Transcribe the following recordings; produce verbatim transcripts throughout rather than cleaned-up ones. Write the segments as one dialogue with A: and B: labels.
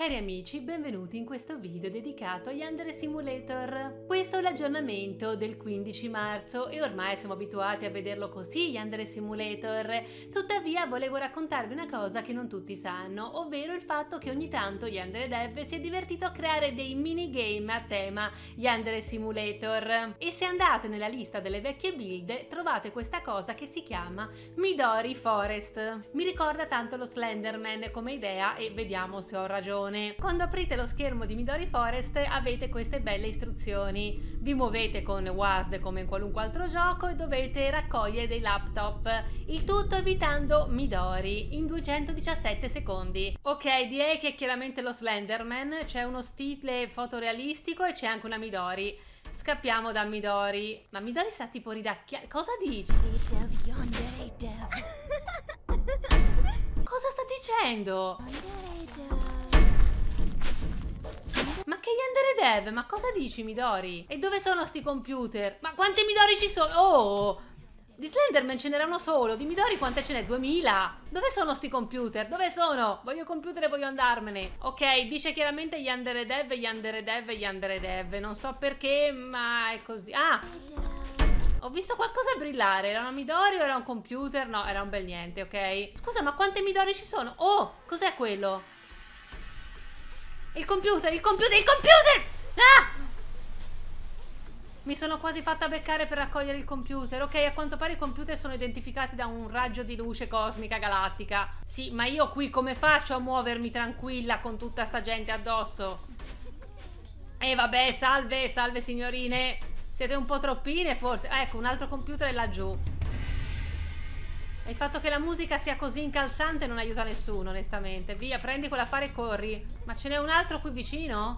A: Cari amici, benvenuti in questo video dedicato a Yandere Simulator. Questo è l'aggiornamento del quindici marzo e ormai siamo abituati a vederlo così, Yandere Simulator. Tuttavia volevo raccontarvi una cosa che non tutti sanno, ovvero il fatto che ogni tanto Yandere Dev si è divertito a creare dei minigame a tema Yandere Simulator. E se andate nella lista delle vecchie build trovate questa cosa che si chiama Midori Forest. Mi ricorda tanto lo Slenderman come idea e vediamo se ho ragione. Quando aprite lo schermo di Midori Forest avete queste belle istruzioni. Vi muovete con W A S D come in qualunque altro gioco e dovete raccogliere dei laptop. Il tutto evitando Midori in duecentodiciassette secondi. Ok, direi che è chiaramente lo Slenderman, c'è uno stile fotorealistico e c'è anche una Midori. Scappiamo da Midori. Ma Midori sta tipo ridacchiando. Cosa dici? Cosa sta dicendo? Ma che Yandere Dev? Ma cosa dici, Midori? E dove sono sti computer? Ma quante Midori ci sono? Oh! Di Slenderman ce n'era uno solo, di Midori quante ce n'è? duemila! Dove sono sti computer? Dove sono? Voglio computer e voglio andarmene. Ok, dice chiaramente Yandere Dev, Yandere Dev, Yandere Dev. Non so perché, ma è così. Ah! Ho visto qualcosa brillare. Era una Midori o era un computer? No, era un bel niente, ok? Scusa, ma quante Midori ci sono? Oh! Cos'è quello? Il computer, il computer, il computer! Ah! Mi sono quasi fatta beccare per raccogliere il computer. Ok, a quanto pare i computer sono identificati da un raggio di luce cosmica galattica. Sì, ma io qui come faccio a muovermi tranquilla con tutta sta gente addosso? E eh, vabbè, salve, salve signorine. Siete un po' troppine forse. Ah, ecco, un altro computer è laggiù. E il fatto che la musica sia così incalzante non aiuta nessuno, onestamente. Via, prendi quell'affare e corri. Ma ce n'è un altro qui vicino?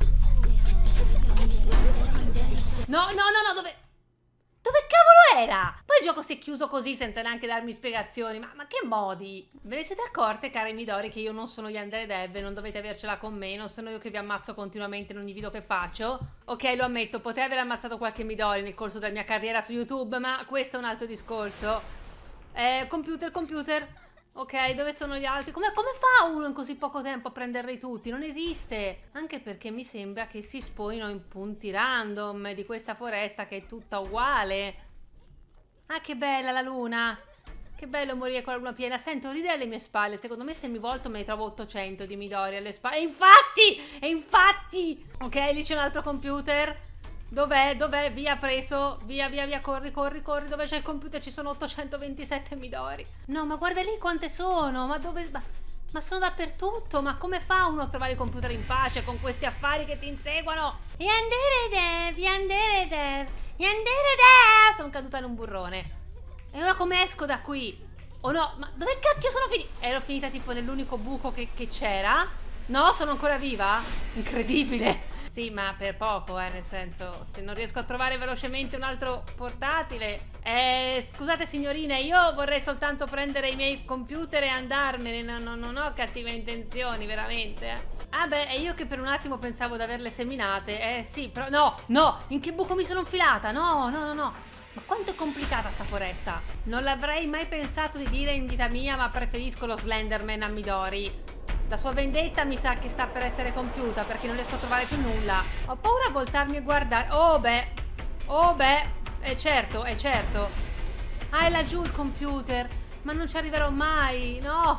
A: No, no, no, no, dove... Dove cavolo era? Poi il gioco si è chiuso così senza neanche darmi spiegazioni. Ma, ma che modi? Ve ne siete accorte, cari Midori, che io non sono Yandere Dev, non dovete avercela con me, non sono io che vi ammazzo continuamente in ogni video che faccio? Ok, lo ammetto, potrei aver ammazzato qualche Midori nel corso della mia carriera su YouTube, ma questo è un altro discorso. Eh, computer, computer. Ok, dove sono gli altri? Come, come fa uno in così poco tempo a prenderli tutti? Non esiste. Anche perché mi sembra che si spoino in punti random di questa foresta che è tutta uguale. Ah, che bella la luna. Che bello morire con la luna piena. Sento ridere alle mie spalle. Secondo me se mi volto me ne trovo ottocento di Midori alle spalle. E infatti! E infatti! Ok, lì c'è un altro computer. Dov'è? Dov'è? Via, preso. Via, via, via, corri, corri, corri. Dove c'è il computer? Ci sono ottocentoventisette Midori. No, ma guarda lì quante sono. Ma dove... Ma, ma sono dappertutto. Ma come fa uno a trovare il computer in pace con questi affari che ti inseguono? Yandere Dev, Yandere Dev, Yandere Dev. Sono caduta in un burrone. E ora come esco da qui? Oh no, ma dove cacchio sono finita? Ero finita tipo nell'unico buco che c'era? No, sono ancora viva? Incredibile. Sì, ma per poco, eh, nel senso, se non riesco a trovare velocemente un altro portatile... Eh, scusate signorine, io vorrei soltanto prendere i miei computer e andarmene, non, non, non ho cattive intenzioni, veramente. Eh. Ah beh, e io che per un attimo pensavo di averle seminate, eh sì, però... No, no, in che buco mi sono infilata? No, no, no, no. Ma quanto è complicata sta foresta? Non l'avrei mai pensato di dire in vita mia, ma preferisco lo Slenderman a Midori. La sua vendetta mi sa che sta per essere compiuta perché non riesco a trovare più nulla. Ho paura a voltarmi e guardare. Oh beh, oh beh, è certo, è certo. Ah, è laggiù il computer. Ma non ci arriverò mai, no.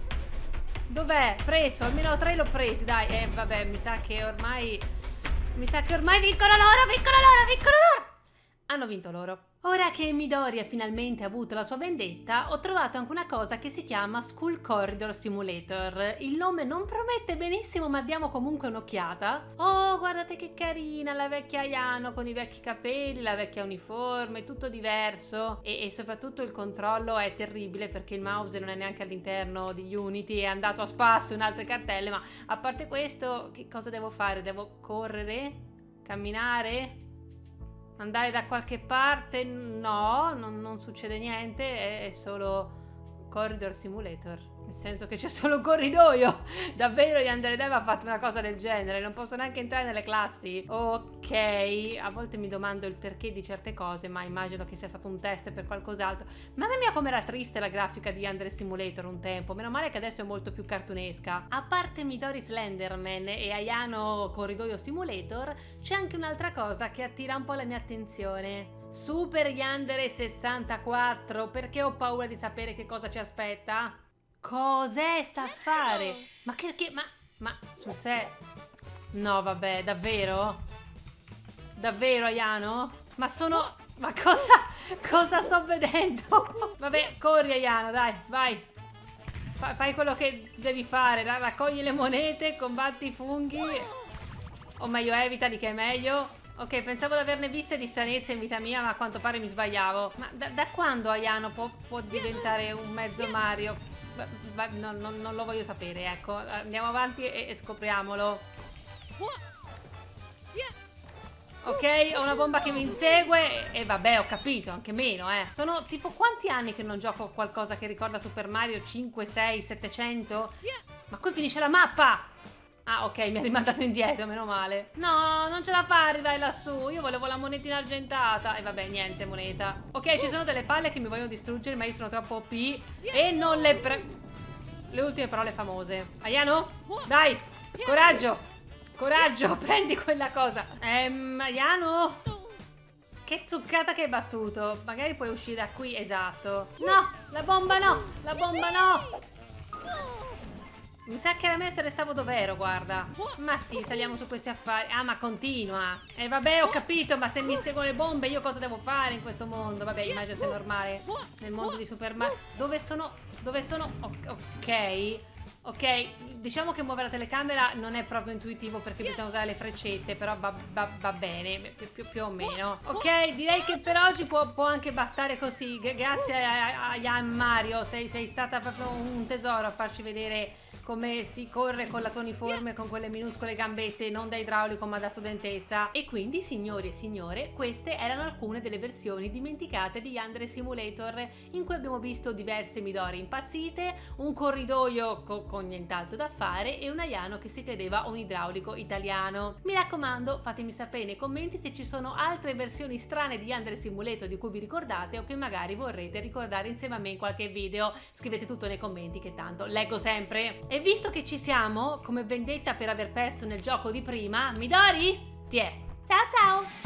A: Dov'è? Preso, almeno tre l'ho presi, dai. Eh, vabbè, mi sa che ormai... Mi sa che ormai vincono loro, vincono loro, vincono loro. Hanno vinto loro. Ora che Midori ha finalmente avuto la sua vendetta, ho trovato anche una cosa che si chiama School Corridor Simulator. Il nome non promette benissimo, ma diamo comunque un'occhiata. Oh, guardate che carina la vecchia Ayano con i vecchi capelli, la vecchia uniforme, tutto diverso. E, e soprattutto il controllo è terribile perché il mouse non è neanche all'interno di Unity, è andato a spasso in altre cartelle, ma a parte questo, che cosa devo fare? Devo correre? Camminare? Andare da qualche parte? No, non, non succede niente, è, è solo Corridor Simulator. Nel senso che c'è solo un corridoio. Davvero Yandere Dev ha fatto una cosa del genere. Non posso neanche entrare nelle classi. Ok. A volte mi domando il perché di certe cose, ma immagino che sia stato un test per qualcos'altro. Mamma mia com'era triste la grafica di Yandere Simulator un tempo. Meno male che adesso è molto più cartunesca. A parte Midori Slenderman e Ayano Corridoio Simulator, c'è anche un'altra cosa che attira un po' la mia attenzione. Super Yandere sessantaquattro, perché ho paura di sapere che cosa ci aspetta? Cos'è sta a fare? Ma che, che ma, ma su sé? No vabbè, davvero? Davvero Ayano? Ma sono, ma cosa, cosa sto vedendo? Vabbè, corri Ayano, dai, vai. Fa, fai quello che devi fare, raccogli le monete, combatti i funghi. O meglio evitali che è meglio. Ok, pensavo di averne viste di stranezze in vita mia, ma a quanto pare mi sbagliavo. Ma da, da quando Ayano può, può diventare un mezzo Mario? Va, no, no, non lo voglio sapere, ecco. Andiamo avanti e, e scopriamolo. Ok, ho una bomba che mi insegue e, e vabbè, ho capito, anche meno, eh. Sono tipo quanti anni che non gioco a qualcosa che ricorda Super Mario? cinque, sei, settecento? Ma qui finisce la mappa! Ah, ok, mi ha rimandato indietro, meno male. No, non ce la fa arrivare lassù. Io volevo la monetina argentata. E vabbè, niente, moneta. Ok, ci sono delle palle che mi vogliono distruggere, ma io sono troppo O P. E non le pre... Le ultime parole famose. Ayano? Dai, coraggio. Coraggio, prendi quella cosa. Ehm, Ayano? Che zuccata che hai battuto. Magari puoi uscire da qui, esatto. No, la bomba no, la bomba no. Mi sa che era me se restavo dov'ero, guarda. Ma sì, saliamo su questi affari. Ah, ma continua. E eh, vabbè, ho capito, ma se mi seguono le bombe io cosa devo fare in questo mondo? Vabbè, immagino sia normale. Nel mondo di Super Mario. Dove sono? Dove sono? Ok. Ok, diciamo che muovere la telecamera non è proprio intuitivo perché bisogna usare le freccette, però va, va, va bene, più, più, più o meno. Ok, direi che per oggi può, può anche bastare così. G grazie a, a, a Yan Mario, sei, sei stata proprio un tesoro a farci vedere come si corre con la tua uniforme, con quelle minuscole gambette, non da idraulico ma da studentessa. E quindi, signori e signore, queste erano alcune delle versioni dimenticate di Yandere Simulator, in cui abbiamo visto diverse Midori impazzite, un corridoio co con nient'altro da fare e un Ayano che si credeva un idraulico italiano. Mi raccomando, fatemi sapere nei commenti se ci sono altre versioni strane di Yandere Simulator di cui vi ricordate o che magari vorrete ricordare insieme a me in qualche video. Scrivete tutto nei commenti che tanto leggo sempre. E visto che ci siamo, come vendetta per aver perso nel gioco di prima, Midori, ti è. Ciao ciao!